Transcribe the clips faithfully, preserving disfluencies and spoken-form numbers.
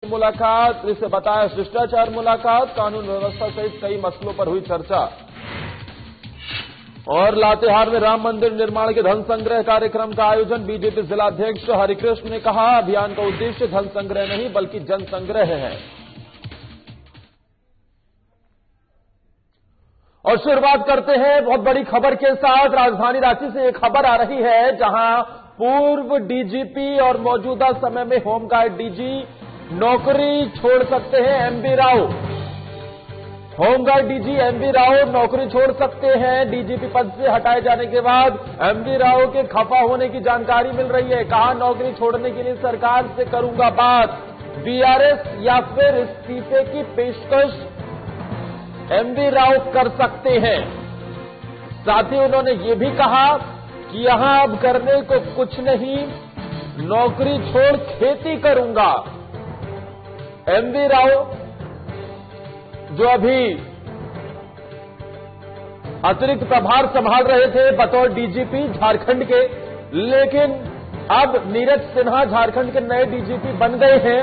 मुलाकात, इसे बताया शिष्टाचार मुलाकात, कानून व्यवस्था सहित कई मसलों पर हुई चर्चा। और लातेहार में राम मंदिर निर्माण के धन संग्रह कार्यक्रम का आयोजन, बीजेपी जिलाध्यक्ष हरिकृष्ण ने कहा, अभियान का उद्देश्य धन संग्रह नहीं बल्कि जन संग्रह है। और शुरुआत करते हैं बहुत बड़ी खबर के साथ। राजधानी रांची से एक खबर आ रही है जहां पूर्व डीजीपी और मौजूदा समय में होमगार्ड डीजी नौकरी छोड़ सकते हैं। M V Rao, home guard DG M V Rao नौकरी छोड़ सकते हैं। डीजीपी पद से हटाए जाने के बाद एमवी राव के खफा होने की जानकारी मिल रही है। कहा, नौकरी छोड़ने के लिए सरकार से करूंगा बात, बीआरएस या फिर इस्तीफे की पेशकश एमवी राव कर सकते हैं। साथ ही उन्होंने ये भी कहा कि यहां अब करने को कुछ नहीं, नौकरी छोड़ खेती करूंगा। एमवी राव जो अभी अतिरिक्त प्रभार संभाल रहे थे बतौर डीजीपी झारखंड के, लेकिन अब नीरज सिन्हा झारखंड के नए डीजीपी बन गए हैं,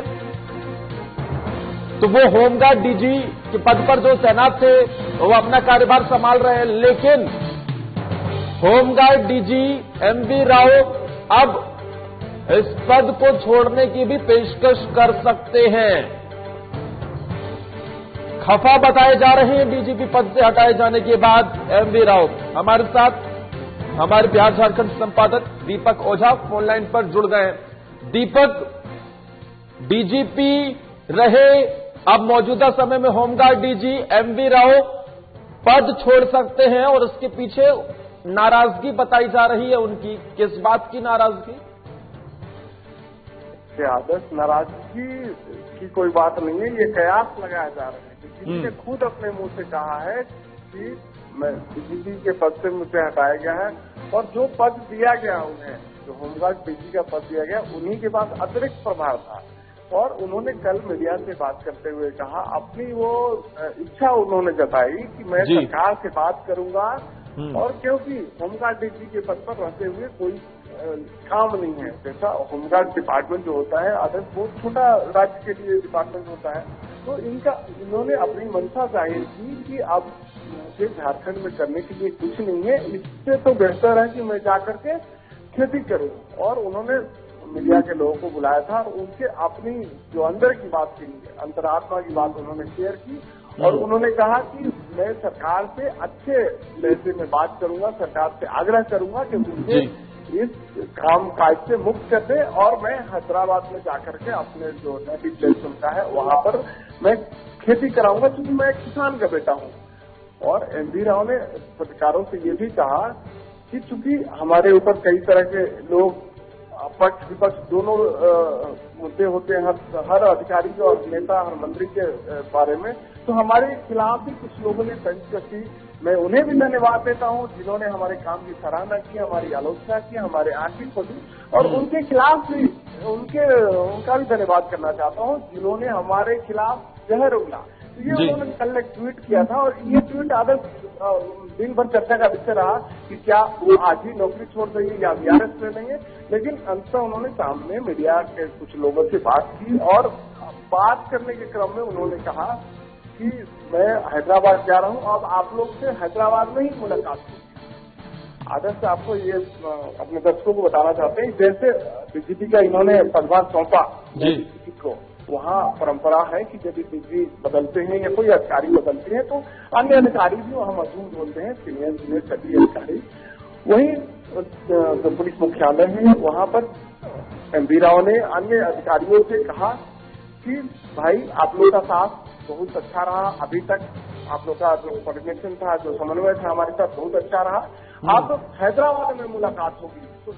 तो वो होमगार्ड डीजी के पद पर जो तैनात थे वो अपना कार्यभार संभाल रहे हैं। लेकिन होमगार्ड डीजी एमवी राव अब इस पद को छोड़ने की भी पेशकश कर सकते हैं। खफा बताए जा रहे हैं डीजीपी पद से हटाए जाने के बाद एमवी राव। हमारे साथ हमारे बिहार झारखंड संपादक दीपक ओझा फोन लाइन पर जुड़ गए हैं। दीपक, डीजीपी रहे, अब मौजूदा समय में होमगार्ड डीजी एमवी राव पद छोड़ सकते हैं और उसके पीछे नाराजगी बताई जा रही है उनकी। किस बात की नाराजगी? आदर्श नाराजगी की कोई बात नहीं है, ये कयास लगाया जा रहा है। डीजीपी ने खुद अपने मुंह से कहा है कि मैं डीजीपी के पद से मुझे हटाया गया है और जो पद दिया गया उन्हें, जो होमगार्ड डीजी का पद दिया गया, उन्हीं के पास अतिरिक्त प्रभार था। और उन्होंने कल मीडिया से बात करते हुए कहा, अपनी वो इच्छा उन्होंने जताई कि मैं सरकार से बात करूंगा, और क्योंकि होमगार्ड डीजी के पद पर रहते हुए कोई काम नहीं है। जैसा होमगार्ड डिपार्टमेंट जो होता है आदर्श बहुत छोटा राज्य के लिए डिपार्टमेंट होता है, तो इनका इन्होंने अपनी मंशा जाहिर की कि अब मुझे झारखंड में करने के लिए कुछ नहीं है, इससे तो बेहतर है कि मैं जाकर के खेती करूं। और उन्होंने मीडिया के लोगों को बुलाया था और उनके अपनी जो अंदर की बात थी, अंतरात्मा की बात उन्होंने शेयर की और उन्होंने कहा कि मैं सरकार से अच्छे लहजे में बात करूंगा, सरकार से आग्रह करूंगा कि मुझे इस काम काज से मुक्त कर दे और मैं हैदराबाद में जाकर के अपने जो नेटिव प्लेस उनका है वहां पर मैं खेती कराऊंगा, क्योंकि मैं किसान का बेटा हूं। और एमवी राव ने पत्रकारों से ये भी कहा कि चूंकि हमारे ऊपर कई तरह के लोग पक्ष विपक्ष दोनों मुद्दे होते हैं हर, हर अधिकारी के और नेता हर मंत्री के बारे में, तो हमारे खिलाफ भी कुछ लोगों ने तंज कसी। मैं उन्हें भी धन्यवाद देता हूं जिन्होंने हमारे काम की सराहना की, हमारी आलोचना की, हमारे आंखें खोली, और उनके खिलाफ भी उनके उनका भी धन्यवाद करना चाहता हूं जिन्होंने हमारे खिलाफ जहर उगला। तो ये उन्होंने कल एक ट्वीट किया था और ये ट्वीट आदर्श दिन भर चर्चा का विषय रहा कि क्या वो आज ही नौकरी छोड़ देंगे या बीआरएस में नहीं है। लेकिन अंततः उन्होंने सामने मीडिया के कुछ लोगों से बात की और बात करने के क्रम में उन्होंने कहा कि मैं हैदराबाद जा रहा हूं, अब आप लोग से हैदराबाद में ही मुलाकात होगी। आदर्श आपको ये अपने दर्शकों को बताना चाहते हैं, जैसे डीजीपी का इन्होंने पदभार सौंपा डीजीपी को, वहाँ परंपरा है कि जब डीजी बदलते हैं या कोई अधिकारी बदलते हैं तो अन्य अधिकारी भी वहाँ मौजूद होते हैं, सीनियर सीनियर सभी अधिकारी। वहीं जो पुलिस मुख्यालय है वहाँ पर एमवी राव ने अन्य अधिकारियों से कहा कि भाई आप लोग का साथ बहुत अच्छा रहा, अभी तक आप लोग का जो कोऑर्डिनेशन था, जो समन्वय था हमारे साथ बहुत अच्छा रहा, अब हैदराबाद में मुलाकात होगी। तो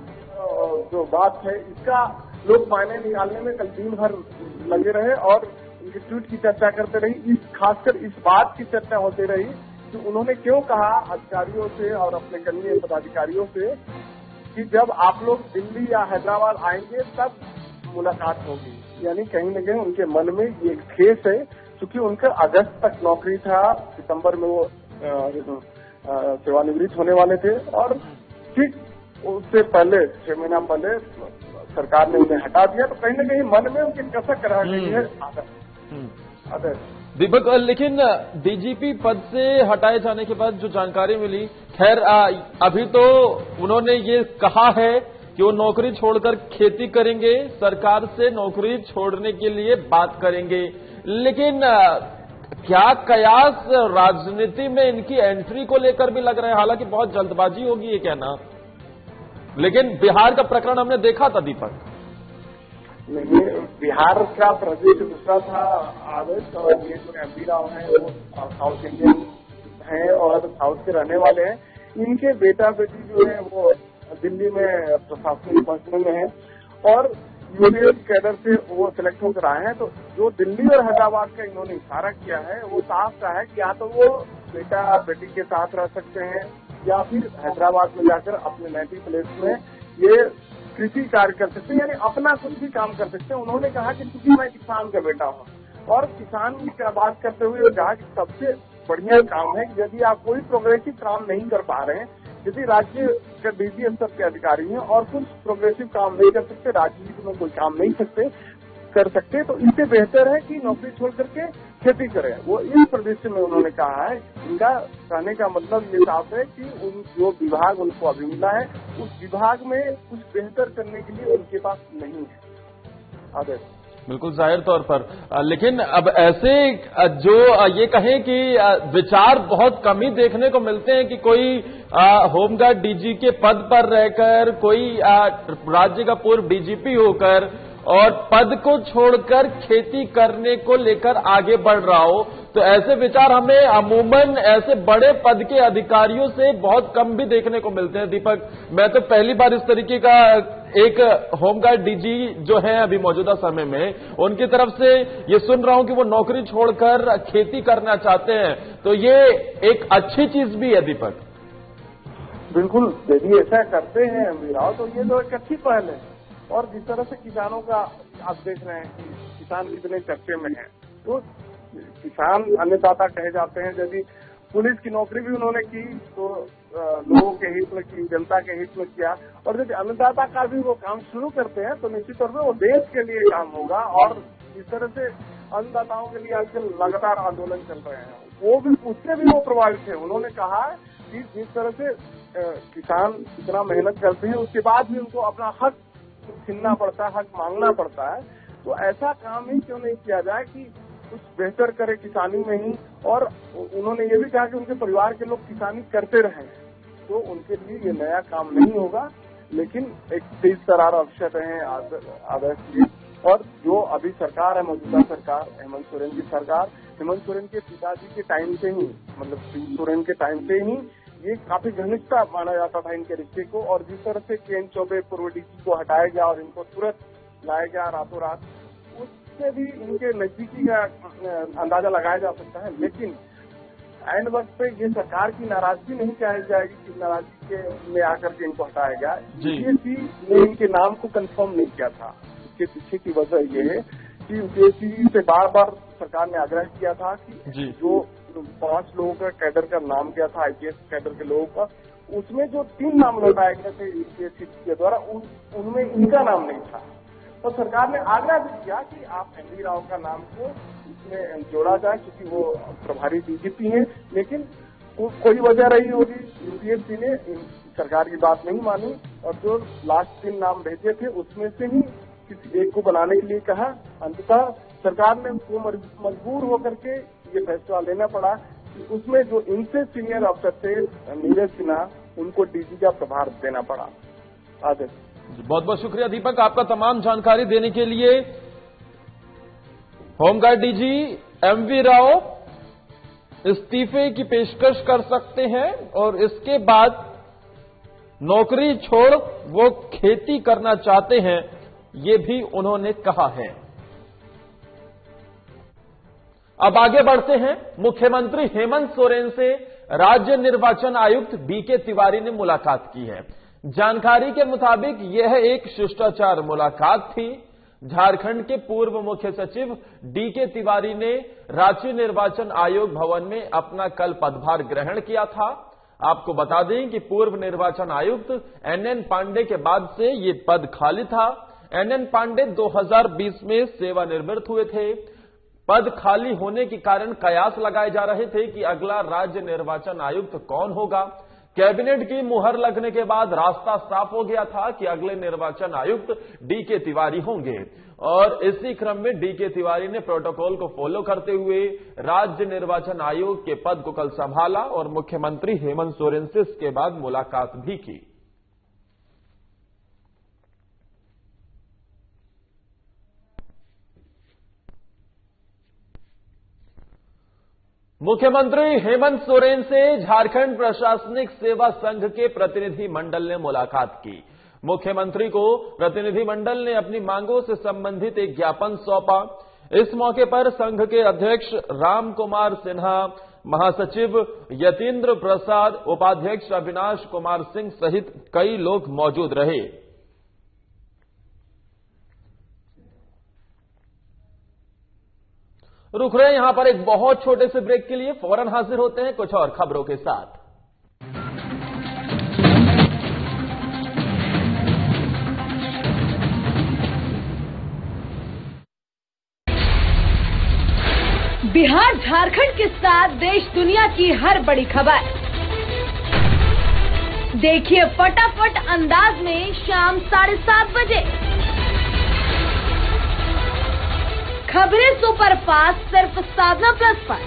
इस जो बात है इसका लोग मायने निकालने में कल दिन भर लगे रहे और उनके ट्वीट की चर्चा करते रही। इस खासकर इस बात की चर्चा होती रही कि उन्होंने क्यों कहा अधिकारियों से और अपने कनीय पदाधिकारियों से कि जब आप लोग दिल्ली या हैदराबाद आएंगे तब मुलाकात होगी। यानी कहीं न कहीं उनके मन में ये ठेस है, क्योंकि उनका अगस्त तक नौकरी था, सितंबर में वो सेवानिवृत्त होने वाले थे और ठीक उससे पहले छह महीना पहले सरकार ने उन्हें हटा दिया, तो कहीं न कहीं मन में उनकी कसक रह गई है आदर्श आदर्श दीपक, लेकिन डीजीपी पद से हटाए जाने के बाद जो जानकारी मिली, खैर अभी तो उन्होंने ये कहा है कि वो नौकरी छोड़कर खेती करेंगे, सरकार से नौकरी छोड़ने के लिए बात करेंगे, लेकिन क्या कयास राजनीति में इनकी एंट्री को लेकर भी लग रहा है? हालांकि बहुत जल्दबाजी होगी ये कहना, लेकिन बिहार का प्रकरण हमने देखा था दीपक। नहीं, बिहार का प्रदेश दूसरा था आदर्श, और ये जो एमपी राव हैं वो साउथ इंडियन हैं और साउथ के रहने वाले हैं। इनके बेटा बेटी जो है वो दिल्ली में प्रशासनिक पद में है और यूपीएस कैडर से वो सिलेक्ट होकर आए हैं। तो जो दिल्ली और हैदराबाद का इन्होंने इशारा किया है वो साफ सा है कि या तो वो बेटा बेटी के साथ रह सकते हैं या फिर हैदराबाद में जाकर अपने नेटिव प्लेस में ये कृषि कार्य कर सकते हैं, यानी अपना कुछ भी काम कर सकते हैं। उन्होंने कहा कि क्योंकि मैं किसान का बेटा हूँ, और किसान की बात करते हुए कहा कि सबसे बढ़िया काम है कि यदि आप कोई प्रोग्रेसिव काम नहीं कर पा रहे हैं, यदि राज्य के डीजी स्तर के अधिकारी हैं और कुछ प्रोग्रेसिव काम नहीं कर सकते, राजनीति में कोई काम नहीं सकते कर सकते, तो इससे बेहतर है कि नौकरी छोड़ करके खेती करें। वो इस प्रदेश में उन्होंने कहा है। इनका कहने का मतलब ये साफ है कि उन जो विभाग उनको अभी मिला है उस विभाग में कुछ बेहतर करने के लिए उनके पास नहीं है आदर्श। बिल्कुल जाहिर तौर पर, लेकिन अब ऐसे जो ये कहें कि विचार बहुत कम ही देखने को मिलते हैं कि कोई होमगार्ड डीजी के पद पर रहकर, कोई राज्य का पूर्व डीजीपी होकर और पद को छोड़कर खेती करने को लेकर आगे बढ़ रहा हो, तो ऐसे विचार हमें अमूमन ऐसे बड़े पद के अधिकारियों से बहुत कम भी देखने को मिलते हैं दीपक। मैं तो पहली बार इस तरीके का एक होमगार्ड डीजी जो है अभी मौजूदा समय में, उनकी तरफ से ये सुन रहा हूं कि वो नौकरी छोड़कर खेती करना चाहते हैं, तो ये एक अच्छी चीज भी है दीपक। बिल्कुल, यदि ऐसा करते हैं एमवी राव तो ये तो एक अच्छी पहल है। और जिस तरह से किसानों का आप देख रहे हैं कि किसान कितने चर्चे में है, तो किसान अन्नदाता कहे जाते हैं। यदि पुलिस की नौकरी भी उन्होंने की तो लोगों के हित में की, जनता के हित में किया, और यदि अन्नदाता का भी वो काम शुरू करते हैं तो निश्चित तौर पर वो देश के लिए काम होगा। और इस तरह से अन्नदाताओं के लिए आजकल लगातार आंदोलन चल रहे हैं, वो भी उससे भी वो प्रभावित है। उन्होंने कहा कि जिस तरह से किसान इतना मेहनत करते हैं उसके बाद भी उनको अपना हक छीनना पड़ता है, हक मांगना पड़ता है, तो ऐसा काम ही क्यों नहीं किया जाए कि कुछ बेहतर करे किसानी में ही। और उन्होंने ये भी कहा कि उनके परिवार के लोग किसानी करते रहे, तो उनके लिए ये नया काम नहीं होगा, लेकिन एक तेज तरार अवसर रहे हैं आदर्श जी। और जो अभी सरकार है, मौजूदा सरकार, हेमंत सोरेन की सरकार, हेमंत सोरेन के पिताजी के टाइम से ही, मतलब शिव सोरेन के टाइम से ही ये काफी घनिष्ठता माना जाता था इनके रिश्ते को। और जिस तरह से के एन चौबे पूर्व डीजी को हटाया गया और इनको तुरंत लाया गया रातों रात, उससे भी इनके नजदीकी का अंदाजा लगाया जा सकता है। लेकिन एंड वक्त पे ये सरकार की नाराजगी नहीं कही जाएगी कि नाराजगी के में आकर के इनको हटाया गया। यूपीएससी ने इनके नाम को कंफर्म नहीं किया था। इसके पीछे की वजह ये है कि यूपीएससी से बार बार सरकार ने आग्रह किया था कि जो पांच लोगों का कैडर का नाम किया था, आईपीएस कैडर के लोगों का, उसमें जो तीन नाम लौटाए गए थे यूपीएससी के द्वारा, उन, उनमें इनका नाम नहीं था। तो सरकार ने आग्रह भी किया कि आप एमवी राव का नाम को इसमें जोड़ा जाए क्योंकि वो प्रभारी डीजीपी हैं, लेकिन को, कोई वजह रही होगी, यूपीएससी ने सरकार की बात नहीं मानी और जो लास्ट तीन नाम भेजे थे उसमें से ही किसी एक को बनाने के लिए कहा। अंततः सरकार ने वो मजबूर होकर के ये फैसला लेना पड़ा कि उसमें जो इनसे सीनियर अफसर थे नीरज सिन्हा, उनको डीजी का प्रभार देना पड़ा। आदर्श, बहुत बहुत शुक्रिया दीपक आपका तमाम जानकारी देने के लिए। होमगार्ड डीजी एमवी राव इस्तीफे की पेशकश कर सकते हैं और इसके बाद नौकरी छोड़ वो खेती करना चाहते हैं, ये भी उन्होंने कहा है। अब आगे बढ़ते हैं। मुख्यमंत्री हेमंत सोरेन से राज्य निर्वाचन आयुक्त बीके तिवारी ने मुलाकात की है। जानकारी के मुताबिक यह एक शिष्टाचार मुलाकात थी। झारखंड के पूर्व मुख्य सचिव डीके तिवारी ने रांची निर्वाचन आयोग भवन में अपना कल पदभार ग्रहण किया था। आपको बता दें कि पूर्व निर्वाचन आयुक्त एन एन पांडे के बाद से ये पद खाली था। एन एन पांडे दो हज़ार बीस में सेवानिवृत्त हुए थे। पद खाली होने के कारण कयास लगाए जा रहे थे कि अगला राज्य निर्वाचन आयुक्त कौन होगा। कैबिनेट की मुहर लगने के बाद रास्ता साफ हो गया था कि अगले निर्वाचन आयुक्त डी के तिवारी होंगे और इसी क्रम में डी के तिवारी ने प्रोटोकॉल को फॉलो करते हुए राज्य निर्वाचन आयोग के पद को कल संभाला और मुख्यमंत्री हेमंत सोरेन से इसके बाद मुलाकात भी की। मुख्यमंत्री हेमंत सोरेन से झारखंड प्रशासनिक सेवा संघ के प्रतिनिधि मंडल ने मुलाकात की। मुख्यमंत्री को प्रतिनिधि मंडल ने अपनी मांगों से संबंधित एक ज्ञापन सौंपा। इस मौके पर संघ के अध्यक्ष राम कुमार सिन्हा, महासचिव यतीन्द्र प्रसाद, उपाध्यक्ष अविनाश कुमार सिंह सहित कई लोग मौजूद रहे। रुक रहे हैं यहां पर एक बहुत छोटे से ब्रेक के लिए, फौरन हाजिर होते हैं कुछ और खबरों के साथ। बिहार झारखंड के साथ देश दुनिया की हर बड़ी खबर देखिए फटाफट अंदाज में शाम साढ़े सात बजे। खबरें सुपर फास्ट सिर्फ साधना प्लस पर।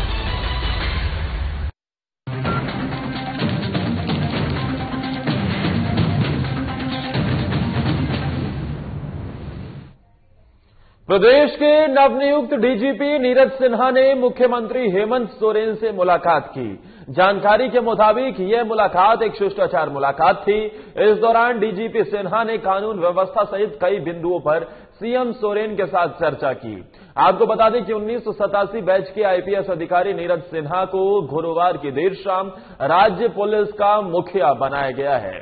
प्रदेश के नवनियुक्त डीजीपी नीरज सिन्हा ने मुख्यमंत्री हेमंत सोरेन से मुलाकात की। जानकारी के मुताबिक यह मुलाकात एक शिष्टाचार मुलाकात थी। इस दौरान डीजीपी सिन्हा ने कानून व्यवस्था सहित कई बिंदुओं पर सीएम सोरेन के साथ चर्चा की। आपको बता दें कि उन्नीस सौ सतासी बैच के आईपीएस अधिकारी नीरज सिन्हा को गुरुवार की देर शाम राज्य पुलिस का मुखिया बनाया गया है।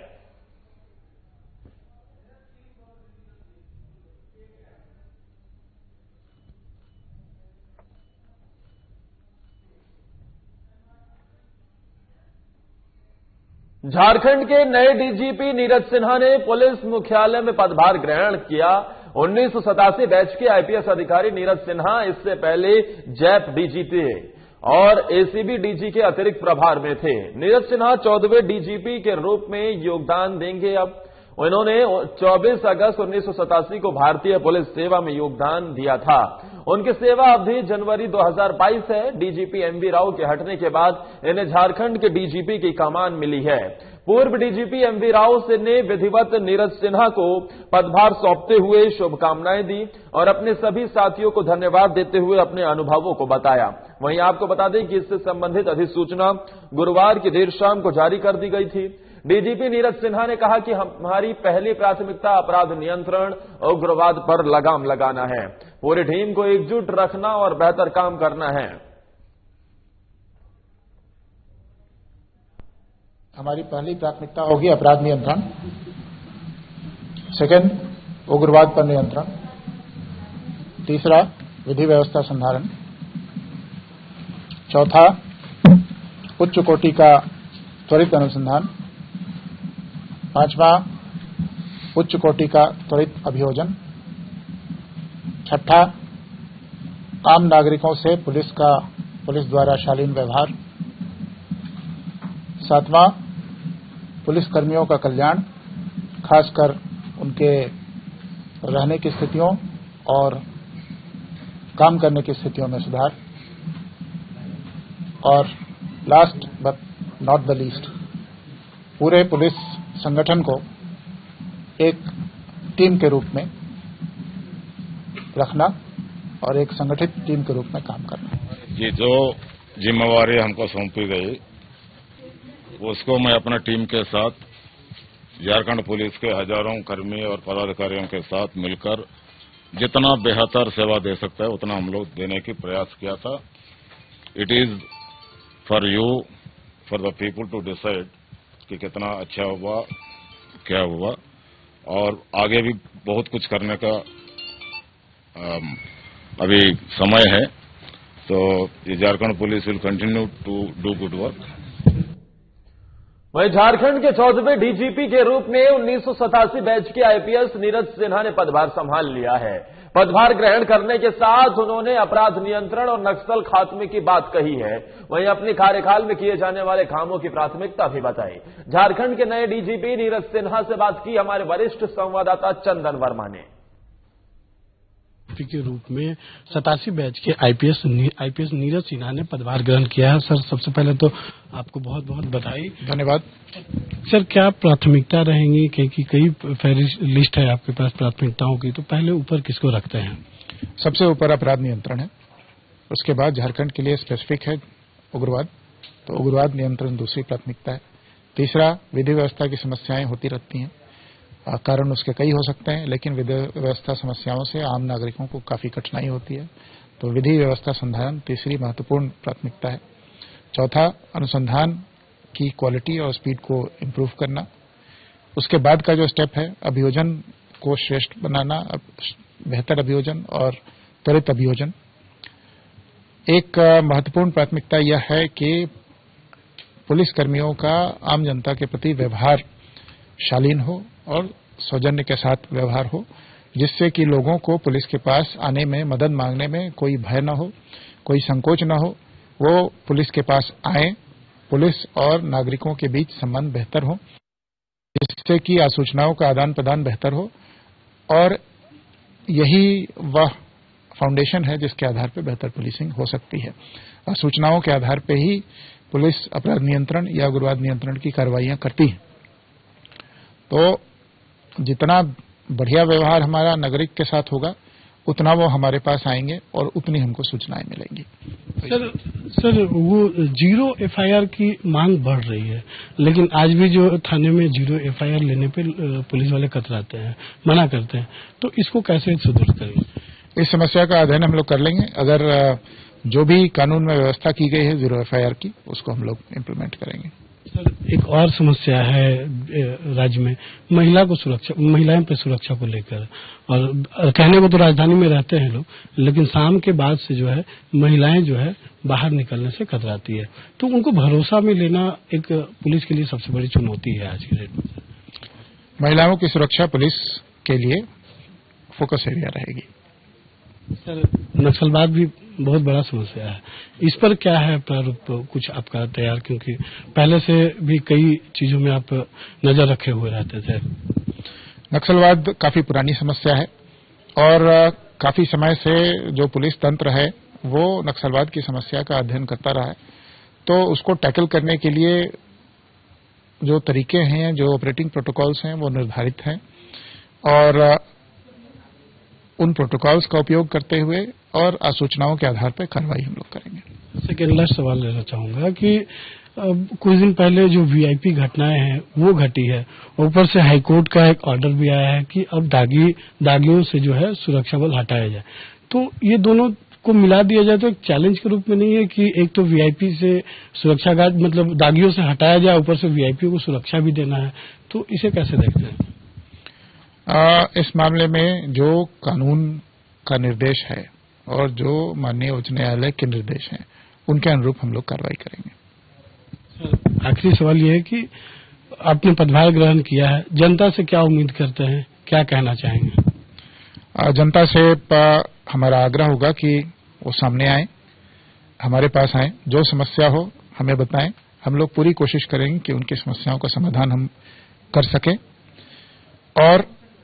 झारखंड के नए डीजीपी नीरज सिन्हा ने पुलिस मुख्यालय में पदभार ग्रहण किया। उन्नीस सौ सतासी बैच के आईपीएस अधिकारी नीरज सिन्हा इससे पहले जैप डीजीपी और एसीबी डीजी के अतिरिक्त प्रभार में थे। नीरज सिन्हा चौदहवें डीजीपी के रूप में योगदान देंगे। अब उन्होंने चौबीस अगस्त उन्नीस सौ सतासी को भारतीय पुलिस सेवा में योगदान दिया था। उनकी सेवा अवधि जनवरी दो हज़ार बाईस है। डीजीपी एमवी राव के हटने के बाद इन्हें झारखंड के डीजीपी की कमान मिली है। पूर्व डीजीपी एमवी राव से ने विधिवत नीरज सिन्हा को पदभार सौंपते हुए शुभकामनाएं दी और अपने सभी साथियों को धन्यवाद देते हुए अपने अनुभवों को बताया। वहीं आपको बता दें कि इससे संबंधित अधिसूचना गुरुवार की देर शाम को जारी कर दी गई थी। डीजीपी नीरज सिन्हा ने कहा कि हमारी पहली प्राथमिकता अपराध नियंत्रण, उग्रवाद पर लगाम लगाना है। पूरी टीम को एकजुट रखना और बेहतर काम करना है। हमारी पहली प्राथमिकता होगी अपराध नियंत्रण, सेकंड उग्रवाद पर नियंत्रण, तीसरा विधि व्यवस्था संधारण, चौथा उच्च कोटि का त्वरित अनुसंधान, पांचवा उच्च कोटि का त्वरित अभियोजन, छठा आम नागरिकों से पुलिस का पुलिस द्वारा शालीन व्यवहार, सातवां पुलिस कर्मियों का कल्याण, खासकर उनके रहने की स्थितियों और काम करने की स्थितियों में सुधार, और last but not the least police पुलिस संगठन को एक टीम के रूप में रखना और एक संगठित टीम के रूप में काम करना। ये जो जिम्मेवारी हमको सौंपी गई उसको मैं अपना टीम के साथ झारखंड पुलिस के हजारों कर्मी और पदाधिकारियों के साथ मिलकर जितना बेहतर सेवा दे सकता है उतना हम लोग देने की प्रयास किया था। It is for you for the people to decide कि कितना अच्छा हुआ, क्या हुआ, और आगे भी बहुत कुछ करने का अभी समय है। तो ये Jharkhand police will continue to do good work. वहीं झारखंड के चौदहवें डीजीपी के रूप में उन्नीस सौ सतासी बैच के आईपीएस नीरज सिन्हा ने पदभार संभाल लिया है। पदभार ग्रहण करने के साथ उन्होंने अपराध नियंत्रण और नक्सल खात्मे की बात कही है। वहीं अपने कार्यकाल में किए जाने वाले कामों की प्राथमिकता भी बताई। झारखंड के नए डीजीपी नीरज सिन्हा से बात की हमारे वरिष्ठ संवाददाता चंदन वर्मा ने। के रूप में सतासी बैच के आईपीएस आईपीएस नीरज सिन्हा ने पदभार ग्रहण किया है। सर, सबसे पहले तो आपको बहुत बहुत बधाई। धन्यवाद। सर, क्या प्राथमिकता रहेंगी? क्योंकि कई फहरिस्त लिस्ट है आपके पास प्राथमिकताओं की, तो पहले ऊपर किसको रखते हैं? सबसे ऊपर अपराध नियंत्रण है, उसके बाद झारखंड के लिए स्पेसिफिक है उग्रवाद, तो उग्रवाद नियंत्रण दूसरी प्राथमिकता है। तीसरा, विधि व्यवस्था की समस्याएं होती रहती हैं, कारण उसके कई हो सकते हैं, लेकिन विधि व्यवस्था समस्याओं से आम नागरिकों को काफी कठिनाई होती है, तो विधि व्यवस्था संधारण तीसरी महत्वपूर्ण प्राथमिकता है। चौथा, अनुसंधान की क्वालिटी और स्पीड को इम्प्रूव करना। उसके बाद का जो स्टेप है, अभियोजन को श्रेष्ठ बनाना, बेहतर अभियोजन और त्वरित अभियोजन। एक महत्वपूर्ण प्राथमिकता यह है कि पुलिस कर्मियों का आम जनता के प्रति व्यवहार शालीन हो और सौजन्य के साथ व्यवहार हो, जिससे कि लोगों को पुलिस के पास आने में, मदद मांगने में कोई भय न हो, कोई संकोच न हो। वो पुलिस के पास आए, पुलिस और नागरिकों के बीच संबंध बेहतर हो, जिससे कि आसूचनाओं का आदान प्रदान बेहतर हो, और यही वह फाउंडेशन है जिसके आधार पर बेहतर पुलिसिंग हो सकती है। आसूचनाओं के आधार पर ही पुलिस अपराध नियंत्रण या उग्रवाद नियंत्रण की कार्रवाइयां करती है। तो जितना बढ़िया व्यवहार हमारा नागरिक के साथ होगा, उतना वो हमारे पास आएंगे और उतनी हमको सूचनाएं मिलेंगी। सर, सर वो जीरो एफआईआर की मांग बढ़ रही है, लेकिन आज भी जो थाने में जीरो एफआईआर लेने पे पुलिस वाले कतराते हैं, मना करते हैं, तो इसको कैसे सुदृढ़ करेंगे? इस समस्या का अध्ययन हम लोग कर लेंगे। अगर जो भी कानून में व्यवस्था की गई है जीरो एफआईआर की, उसको हम लोग इम्प्लीमेंट करेंगे। सर, एक और समस्या है राज्य में, महिला को सुरक्षा, महिलाओं पे सुरक्षा को लेकर, और कहने को तो राजधानी में रहते हैं लोग, लेकिन शाम के बाद से जो है महिलाएं जो है बाहर निकलने से कतराती है, तो उनको भरोसा में लेना एक पुलिस के लिए सबसे बड़ी चुनौती है आज के डेट में। महिलाओं की सुरक्षा पुलिस के लिए फोकस एरिया रहेगी। सर, नक्सलवाद भी बहुत बड़ा समस्या है, इस पर क्या है प्रारूप कुछ आपका तैयार? क्योंकि पहले से भी कई चीजों में आप नजर रखे हुए रहते थे। नक्सलवाद काफी पुरानी समस्या है और काफी समय से जो पुलिस तंत्र है वो नक्सलवाद की समस्या का अध्ययन करता रहा है। तो उसको टैकल करने के लिए जो तरीके हैं, जो ऑपरेटिंग प्रोटोकॉल्स हैं, वो निर्धारित हैं, और उन प्रोटोकॉल्स का उपयोग करते हुए और आसूचनाओं के आधार पर कार्रवाई हम लोग करेंगे। सेकेंड लास्ट सवाल लेना चाहूंगा कि कुछ दिन पहले जो वीआईपी घटनाएं हैं वो घटी है, ऊपर से हाईकोर्ट का एक ऑर्डर भी आया है कि अब दागी दागियों से जो है सुरक्षा बल हटाया जाए। तो ये दोनों को मिला दिया जाए तो एक चैलेंज के रूप में नहीं है कि एक तो वीआईपी से सुरक्षा गार्ड मतलब दागियों से हटाया जाए, ऊपर से वीआईपी को सुरक्षा भी देना है, तो इसे कैसे देखते हैं? आ, इस मामले में जो कानून का निर्देश है और जो माननीय उच्च न्यायालय के निर्देश हैं, उनके अनुरूप हम लोग कार्रवाई करेंगे। आखिरी सवाल यह है कि आपने पदभार ग्रहण किया है, जनता से क्या उम्मीद करते हैं, क्या कहना चाहेंगे? आ, जनता से पा, हमारा आग्रह होगा कि वो सामने आए, हमारे पास आए, जो समस्या हो हमें बताएं, हम लोग पूरी कोशिश करेंगे कि उनकी समस्याओं का समाधान हम कर सकें, और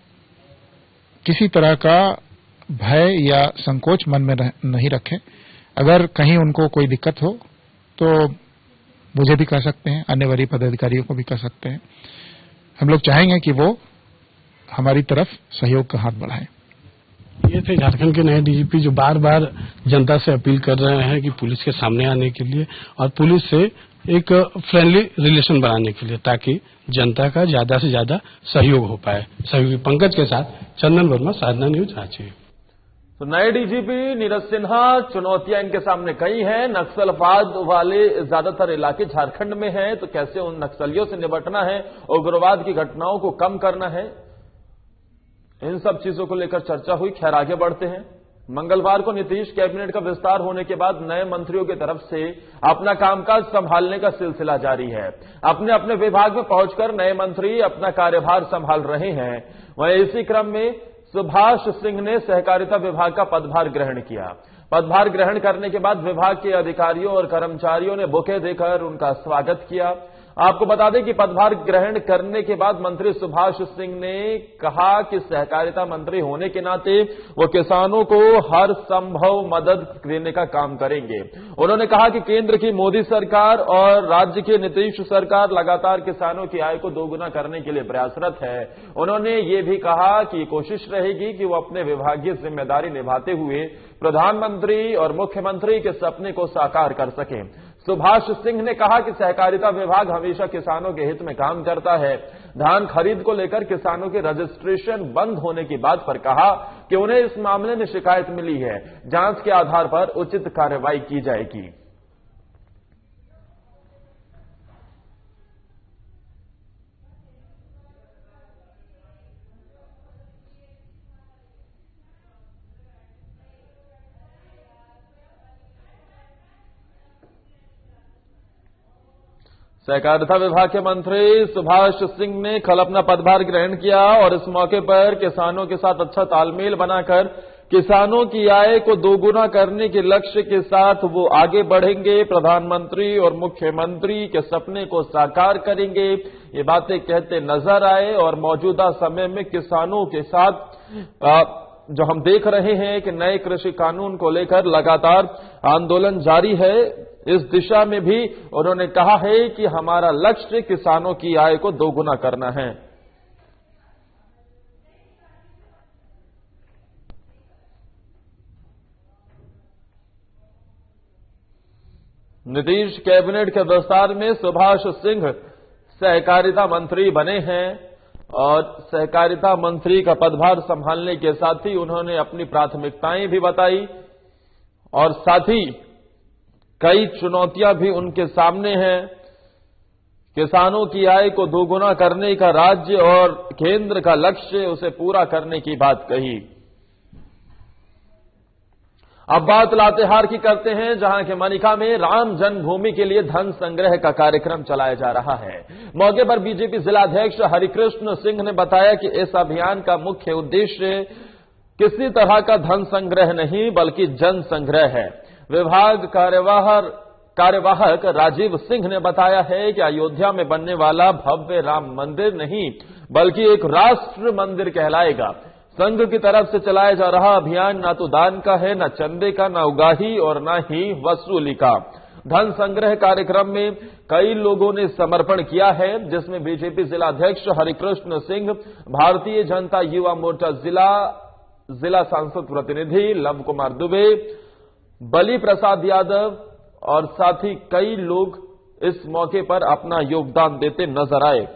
किसी तरह का भय या संकोच मन में नहीं रखें। अगर कहीं उनको कोई दिक्कत हो तो मुझे भी कह सकते हैं, अन्य वरीय पदाधिकारियों को भी कह सकते हैं। हम लोग चाहेंगे कि वो हमारी तरफ सहयोग का हाथ बढ़ाएं। ये थे झारखंड के नए डीजीपी जो बार बार जनता से अपील कर रहे हैं कि पुलिस के सामने आने के लिए और पुलिस से एक फ्रेंडली रिलेशन बनाने के लिए, ताकि जनता का ज्यादा से ज्यादा सहयोग हो पाए। सहयोगी पंकज के साथ चंदन वर्मा, साधना न्यूज, रांची। तो नए डीजीपी नीरज सिन्हा, चुनौतियां इनके सामने कई हैं। नक्सलवाद वाले ज्यादातर इलाके झारखंड में हैं, तो कैसे उन नक्सलियों से निपटना है, उग्रवाद की घटनाओं को कम करना है, इन सब चीजों को लेकर चर्चा हुई। खैर, आगे बढ़ते हैं। मंगलवार को नीतीश कैबिनेट का विस्तार होने के बाद नए मंत्रियों की तरफ से अपना कामकाज संभालने का सिलसिला जारी है। अपने अपने विभाग में पहुंचकर नए मंत्री अपना कार्यभार संभाल रहे हैं। वहीं इसी क्रम में सुभाष सिंह ने सहकारिता विभाग का पदभार ग्रहण किया। पदभार ग्रहण करने के बाद विभाग के अधिकारियों और कर्मचारियों ने बुके देकर उनका स्वागत किया। आपको बता दें कि पदभार ग्रहण करने के बाद मंत्री सुभाष सिंह ने कहा कि सहकारिता मंत्री होने के नाते वो किसानों को हर संभव मदद देने का काम करेंगे। उन्होंने कहा कि केंद्र की मोदी सरकार और राज्य की नीतीश सरकार लगातार किसानों की आय को दोगुना करने के लिए प्रयासरत है। उन्होंने ये भी कहा कि कोशिश रहेगी कि वो अपने विभागीय जिम्मेदारी निभाते हुए प्रधानमंत्री और मुख्यमंत्री के सपने को साकार कर सकें। सुभाष सिंह ने कहा कि सहकारिता विभाग हमेशा किसानों के हित में काम करता है। धान खरीद को लेकर किसानों के रजिस्ट्रेशन बंद होने की बात पर कहा कि उन्हें इस मामले में शिकायत मिली है, जांच के आधार पर उचित कार्रवाई की जाएगी। सहकारिता विभाग के मंत्री सुभाष सिंह ने कल अपना पदभार ग्रहण किया और इस मौके पर किसानों के साथ अच्छा तालमेल बनाकर किसानों की आय को दोगुना करने के लक्ष्य के साथ वो आगे बढ़ेंगे, प्रधानमंत्री और मुख्यमंत्री के सपने को साकार करेंगे। ये बातें कहते नजर आए और मौजूदा समय में किसानों के साथ आ, जो हम देख रहे हैं कि नए कृषि कानून को लेकर लगातार आंदोलन जारी है। इस दिशा में भी उन्होंने कहा है कि हमारा लक्ष्य किसानों की आय को दोगुना करना है। नीतीश कैबिनेट के विस्तार में सुभाष सिंह सहकारिता मंत्री बने हैं और सहकारिता मंत्री का पदभार संभालने के साथ ही उन्होंने अपनी प्राथमिकताएं भी बताई और साथ ही कई चुनौतियां भी उनके सामने हैं। किसानों की आय को दोगुना करने का राज्य और केंद्र का लक्ष्य, उसे पूरा करने की बात कही। अब बात लातेहार की करते हैं, जहां के मनिका में राम जन्मभूमि के लिए धन संग्रह का कार्यक्रम चलाया जा रहा है। मौके पर बीजेपी जिलाध्यक्ष हरिकृष्ण सिंह ने बताया कि इस अभियान का मुख्य उद्देश्य किसी तरह का धन संग्रह नहीं बल्कि जन संग्रह है। विभाग कार्यवाह कार्यवाहक राजीव सिंह ने बताया है कि अयोध्या में बनने वाला भव्य राम मंदिर नहीं बल्कि एक राष्ट्र मंदिर कहलाएगा। संघ की तरफ से चलाया जा रहा अभियान न तो दान का है, न चंदे का, न उगाही और न ही वसूली का। धन संग्रह कार्यक्रम में कई लोगों ने समर्पण किया है, जिसमें बीजेपी जिलाध्यक्ष हरिकृष्ण सिंह, भारतीय जनता युवा मोर्चा जिला जिला सांसद प्रतिनिधि लव कुमार दुबे, बली प्रसाद यादव और साथ ही कई लोग इस मौके पर अपना योगदान देते नजर आए।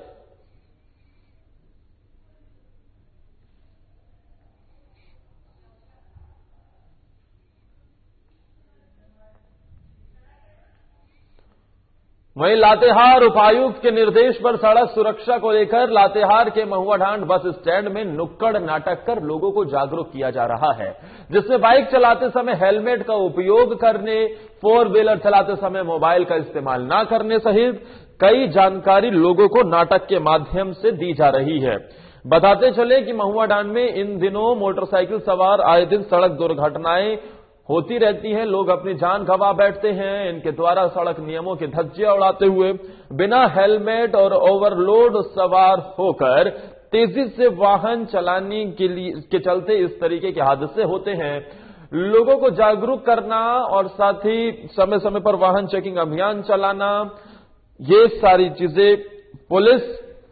वहीं लातेहार उपायुक्त के निर्देश पर सड़क सुरक्षा को लेकर लातेहार के महुआढांड बस स्टैंड में नुक्कड़ नाटक कर लोगों को जागरूक किया जा रहा है, जिसमें बाइक चलाते समय हेलमेट का उपयोग करने, फोर व्हीलर चलाते समय मोबाइल का इस्तेमाल न करने सहित कई जानकारी लोगों को नाटक के माध्यम से दी जा रही है। बताते चले कि महुआढांड में इन दिनों मोटरसाइकिल सवार आए दिन सड़क दुर्घटनाएं होती रहती हैं। लोग अपनी जान गंवा बैठते हैं। इनके द्वारा सड़क नियमों की धज्जियां उड़ाते हुए बिना हेलमेट और ओवरलोड सवार होकर तेजी से वाहन चलाने के लिए के चलते इस तरीके के हादसे होते हैं। लोगों को जागरूक करना और साथ ही समय समय पर वाहन चेकिंग अभियान चलाना, ये सारी चीजें पुलिस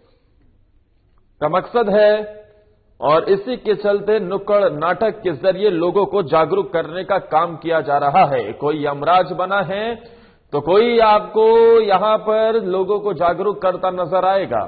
का मकसद है और इसी के चलते नुक्कड़ नाटक के जरिए लोगों को जागरूक करने का काम किया जा रहा है। कोई यमराज बना है तो कोई आपको यहां पर लोगों को जागरूक करता नजर आएगा।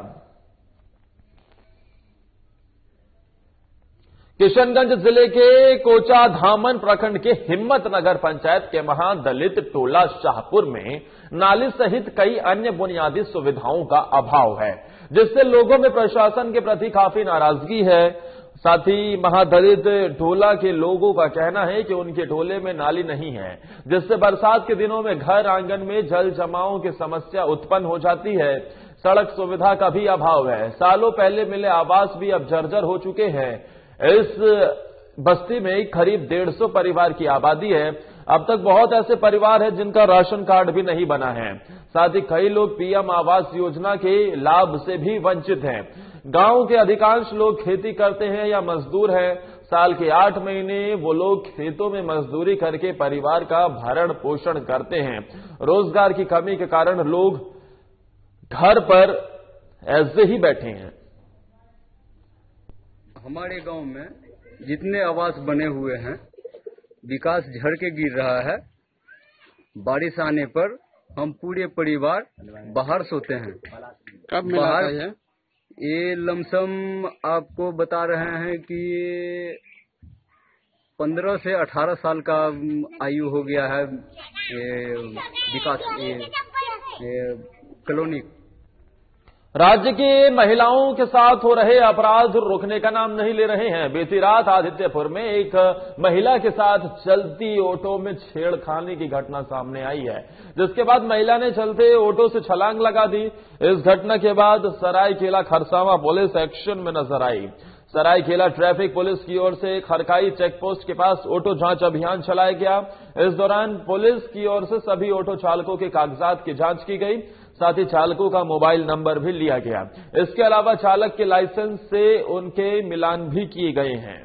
किशनगंज जिले के कोचा धामन प्रखंड के हिम्मत नगर पंचायत के महादलित टोला शाहपुर में नाली सहित कई अन्य बुनियादी सुविधाओं का अभाव है, जिससे लोगों में प्रशासन के प्रति काफी नाराजगी है। साथ ही महादलित टोला के लोगों का कहना है कि उनके टोले में नाली नहीं है, जिससे बरसात के दिनों में घर आंगन में जल जमाव की समस्या उत्पन्न हो जाती है। सड़क सुविधा का भी अभाव है। सालों पहले मिले आवास भी अब जर्जर हो चुके हैं। इस बस्ती में करीब डेढ़ सौ परिवार की आबादी है। अब तक बहुत ऐसे परिवार हैं जिनका राशन कार्ड भी नहीं बना है। साथ ही कई लोग पीएम आवास योजना के लाभ से भी वंचित हैं। गांव के अधिकांश लोग खेती करते हैं या मजदूर हैं। साल के आठ महीने वो लोग खेतों में मजदूरी करके परिवार का भरण पोषण करते हैं। रोजगार की कमी के कारण लोग घर पर ऐसे ही बैठे हैं। हमारे गांव में जितने आवास बने हुए हैं, विकास झड़ के गिर रहा है। बारिश आने पर हम पूरे परिवार बाहर सोते हैं। कब मिला था ये? ये लमसम आपको बता रहे हैं कि पंद्रह से अठारह साल का आयु हो गया है। ये विकास ये, ये कॉलोनी। राज्य की महिलाओं के साथ हो रहे अपराध रुकने का नाम नहीं ले रहे हैं। बीती रात आदित्यपुर में एक महिला के साथ चलती ऑटो में छेड़खानी की घटना सामने आई है, जिसके बाद महिला ने चलते ऑटो से छलांग लगा दी। इस घटना के बाद सरायकेला खरसावां पुलिस एक्शन में नजर आई। सरायकेला ट्रैफिक पुलिस की ओर से खरकाई चेक पोस्ट के पास ऑटो जांच अभियान चलाया गया। इस दौरान पुलिस की ओर से सभी ऑटो चालकों के कागजात की जांच की गई। साथ ही चालकों का मोबाइल नंबर भी लिया गया। इसके अलावा चालक के लाइसेंस से उनके मिलान भी किए गए हैं।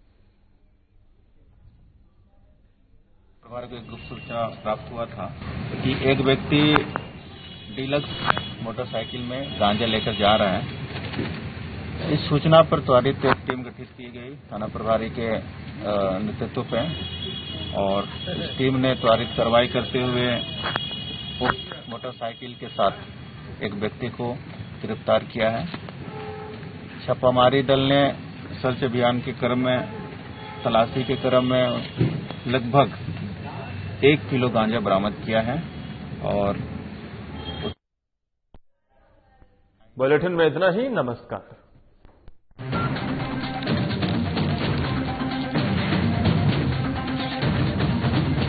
परिवार को एक गुप्त सूचना प्राप्त हुआ था कि एक व्यक्ति डीलक्स मोटरसाइकिल में गांजा लेकर जा रहा है। इस सूचना पर त्वरित एक टीम गठित की गई थाना प्रभारी के नेतृत्व पे, और इस टीम ने त्वरित कार्रवाई करते हुए मोटरसाइकिल के साथ एक व्यक्ति को गिरफ्तार किया है। छापामारी दल ने सर्च अभियान के क्रम में तलाशी के क्रम में लगभग एक किलो गांजा बरामद किया है। और बुलेटिन में इतना ही। नमस्कार।